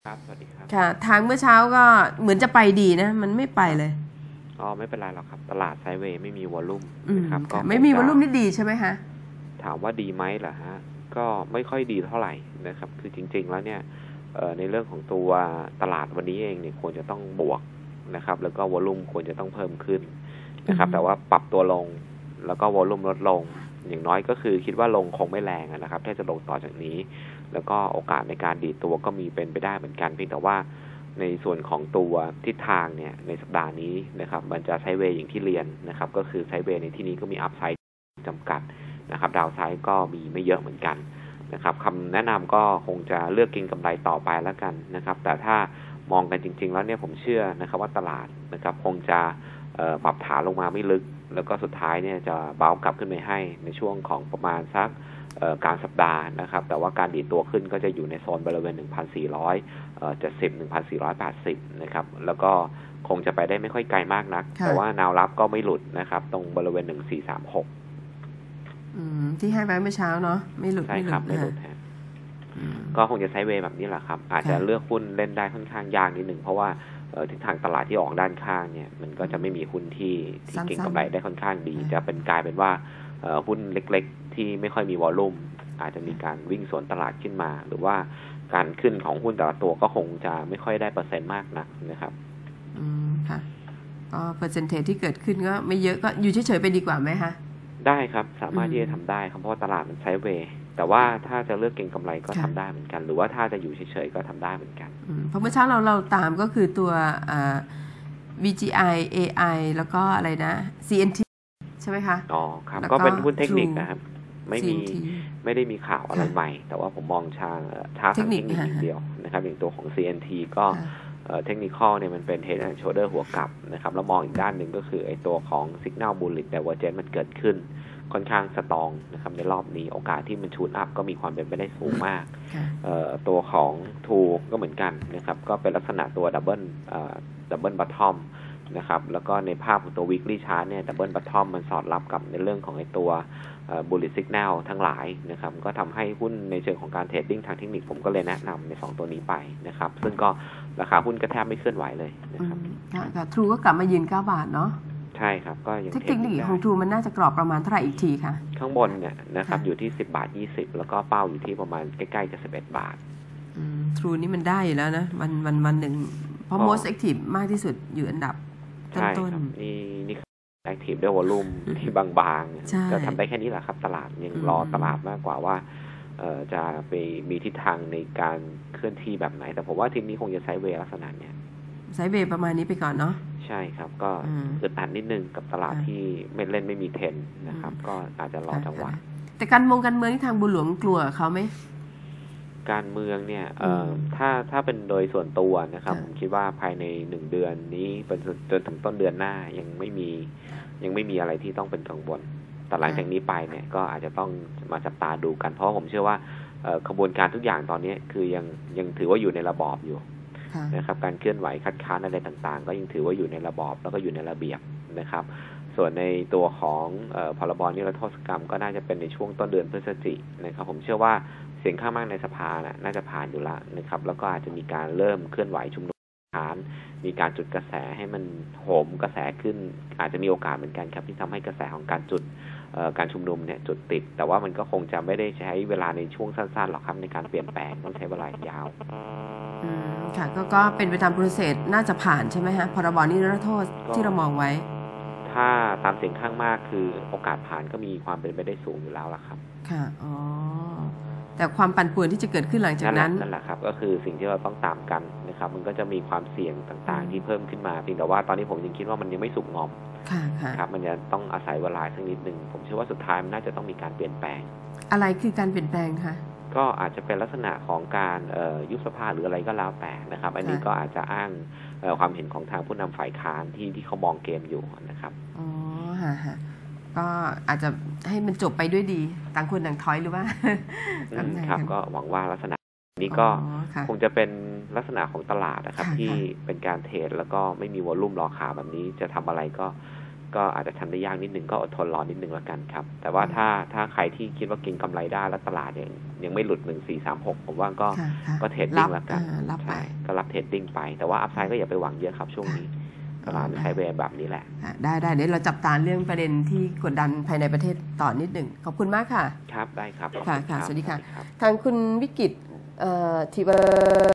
ครับสวัสดีครับค่ะทางเมื่อเช้าก็เหมือนจะไปดีนะมันไม่ไปเลยไม่เป็นไรหรอกครับตลาดไซด์เวย์ไม่มีวอลลุ่มนะครับก็ไม่มีวอลลุ่มนี่ดีใช่ไหมคะถามว่าดีไหมเหรอฮะก็ไม่ค่อยดีเท่าไหร่นะครับคือจริงๆแล้วเนี่ยในเรื่องของตัวตลาดวันนี้เองเนี่ยควรจะต้องบวกนะครับแล้วก็วอลลุ่มควรจะต้องเพิ่มขึ้นนะครับแต่ว่าปรับตัวลงแล้วก็วอลลุ่มลดลงอย่างน้อยก็คือคิดว่าลงคงไม่แรงนะครับถ้าจะลงต่อจากนี้แล้วก็โอกาสในการดีดตัวก็มีเป็นไปได้เหมือนกันเพียงแต่ว่าในส่วนของตัวทิศทางเนี่ยในสัปดาห์นี้นะครับมันจะไซด์เวย์อย่างที่เรียนนะครับก็คือไซด์เวย์ในที่นี้ก็มีอัพไซด์จำกัดนะครับดาวไซด์ก็มีไม่เยอะเหมือนกันนะครับคำแนะนำก็คงจะเลือกเก็งกำไรต่อไปแล้วกันนะครับแต่ถ้ามองกันจริงๆแล้วเนี่ยผมเชื่อนะครับว่าตลาดนะครับคงจะปรับฐานลงมาไม่ลึกแล้วก็สุดท้ายเนี่ยจะเบากลับขึ้นไปให้ในช่วงของประมาณสักกลางสัปดาห์นะครับแต่ว่าการดีดตัวขึ้นก็จะอยู่ในโซนบริเวณ 1,470 1,480 นะครับแล้วก็คงจะไปได้ไม่ค่อยไกลมากนักแต่ว่าแนวรับก็ไม่หลุดนะครับตรงบริเวณ 1,436 ที่ให้ไว้เมื่อเช้าเนาะไม่หลุดใช่ครับไม่หลุดฮะก็คงจะไซด์เวย์แบบนี้แหละครับอาจจะเลือกหุ้นเล่นได้ค่อนข้างยากนิดหนึ่งเพราะว่าทิศทางตลาดที่ออกด้านข้างเนี่ยมันก็จะไม่มีหุ้นที่เก็งกำไรได้ค่อนข้างดีจะเป็นกลายเป็นว่าหุ้นเล็กๆที่ไม่ค่อยมีวอลลุ่มอาจจะมีการวิ่งสวนตลาดขึ้นมาหรือว่าการขึ้นของหุ้นแต่ละตัวก็คงจะไม่ค่อยได้เปอร์เซ็นต์มากนักนะครับค่ะก็เปอร์เซ็นเทจที่เกิดขึ้นก็ไม่เยอะก็อยู่เฉยๆไปดีกว่าไหมคะได้ครับสามารถที่จะทำได้ครับเพราะว่าตลาดมันไซด์เวย์แต่ว่าถ้าจะเลือกเก็งกำไรก็ทำได้เหมือนกันหรือว่าถ้าจะอยู่เฉยๆก็ทำได้เหมือนกันเพราะเมื่อเช้าเราตามก็คือตัวVGI AI แล้วก็อะไรนะ CNT ใช่ไหมคะครับก็เป็นหุ้นเทคนิคนะครับไม่ได้มีข่าวอะไรใหม่แต่ว่าผมมองชาร์ตเทคนิคอย่างเดียวนะครับอย่างตัวของ CNT ก็เทคนิคเนี่ยมันเป็น Head and Shoulder หัวกลับนะครับแล้วมองอีกด้านหนึ่งก็คือไอ้ตัวของ Signal Bullish Divergence มันเกิดขึ้นค่อนข้างสตรองนะครับในรอบนี้โอกาสที่มันชูดอัพก็มีความเป็นไปได้สูงมากตัวของทูก็เหมือนกันนะครับก็เป็นลักษณะตัวดับเบิลบอททอมนะครับแล้วก็ในภาพของตัว weekly chart เนี่ยดับเบิลบอททอมมันสอดรับกับในเรื่องของไอ้ตัวbullish signal ทั้งหลายนะครับก็ทำให้หุ้นในเชิงของการเทรดดิ้งทางเทคนิคผมก็เลยแนะนำใน2ตัวนี้ไปนะครับซึ่งก็ราคาหุ้นก็แทบไม่เคลื่อนไหวเลยนะครับทรูก็กลับมายืน9 บาทเนาะใช่ครับก็ยังเทคนิคของทรูมันน่าจะกรอบประมาณเท่าไหร่อีกทีคะข้างบนเนี่ยนะครับอยู่ที่10 บาท 20แล้วก็เป้าอยู่ที่ประมาณใกล้ๆจะ11 บาททรูนี่มันได้อยู่แล้วนะวันหนึ่งเพราะ most active มากที่สุดอยู่อันดับต้นนี่แอคทีฟด้วยวอลลุ่มที่บางๆก็ทำได้แค่นี้แหละครับตลาดยังรอตลาดมากกว่าว่าจะไปมีทิศทางในการเคลื่อนที่แบบไหนแต่ผมว่าทีนี้คงจะไซด์เวย์ลักษณะเนี้ยไซด์เวย์ประมาณนี้ไปก่อนเนาะใช่ครับก็อึดอัดนิดนึงกับตลาดที่ไม่มีเทรนนะครับก็อาจจะรอจังหวะแต่การเมืองที่ทางบุญหลวงกลัวเขาไหมการเมืองเนี่ยถ้าเป็นโดยส่วนตัวนะครับผมคิดว่าภายใน1 เดือนนี้เป็นจนถึงต้นเดือนหน้ายังไม่มีอะไรที่ต้องเป็นกังวลแต่หลังจากนี้ไปเนี่ยก็อาจจะต้องมาจับตาดูกันเพราะผมเชื่อว่ากระบวนการทุกอย่างตอนนี้คือยังถือว่าอยู่ในระบอบอยู่นะครับการเคลื่อนไหวคัดค้านอะไรต่างๆก็ยังถือว่าอยู่ในระบอบแล้วก็อยู่ในระเบียบนะครับส่วนในตัวของพรบนิรโทษกรรมก็น่าจะเป็นในช่วงต้นเดือนพฤศจิกายนนะครับผมเชื่อว่าเสียงข้างมากในสภาน่าจะผ่านอยู่แล้วนะครับแล้วก็อาจจะมีการเริ่มเคลื่อนไหวชุมนุมมีการจุดกระแสให้มันโหมกระแสขึ้นอาจจะมีโอกาสเหมือนกันครับที่ทำให้กระแสของการจุดการชุมนุมเนี่ยจุดติดแต่ว่ามันก็คงจะไม่ได้ใช้เวลาในช่วงสั้นๆหรอกครับในการเปลี่ยนแปลงต้องใช้เวลายาวค่ะก็เป็นไปตามโปรเซสน่าจะผ่านใช่ไหมฮะพรบนิรโทษที่เรามองไว้ถ้าตามเสียงข้างมากคือโอกาสผ่านก็มีความเป็นไปได้สูงอยู่แล้วล่ะครับค่ะแต่ความปั่นป่วนที่จะเกิดขึ้นหลังจากนั้นนั่นแหละครับก็คือสิ่งที่เราต้องตามกันนะครับมันก็จะมีความเสี่ยงต่างๆที่เพิ่มขึ้นมาเพียงแต่ว่าตอนนี้ผมยังคิดว่ามันยังไม่สุกงอมครับมันจะต้องอาศัยเวลาสักนิดนึงผมเชื่อว่าสุดท้ายมันน่าจะต้องมีการเปลี่ยนแปลงอะไรคือการเปลี่ยนแปลงคะก็อาจจะเป็นลักษณะของการยุบสภาหรืออะไรก็แล้วแต่นะครับอันนี้ก็อาจจะอ้างความเห็นของทางผู้นำฝ่ายค้านที่เขามองเกมอยู่นะครับก็อาจจะให้มันจบไปด้วยดีต่างคนต่างถอยหรือว่าครับก็หวังว่าลักษณะนี้ก็คงจะเป็นลักษณะของตลาดนะครับที่เป็นการเทรดแล้วก็ไม่มีวอลลุ่มรอขาแบบนี้จะทำอะไรก็อาจจะทำได้ยากนิดนึงก็อดทนรอนิดนึงละกันครับแต่ว่าถ้าใครที่คิดว่าเก็งกำไรได้แล้วตลาดยังไม่หลุด1436ผมว่าก็เทรดดิ้งละกันรับไปรดดิ้งไปแต่ว่าอัพไซด์ก็อย่าไปหวังเยอะครับช่วงนี้ตลาดใช้แบบนี้แหละได้เดี๋ยวเราจับตาเรื่องประเด็นที่กดดันภายในประเทศต่อนิดหนึ่งขอบคุณมากค่ะครับได้ครับค่ะสวัสดีค่ะทางคุณวิกิตทิว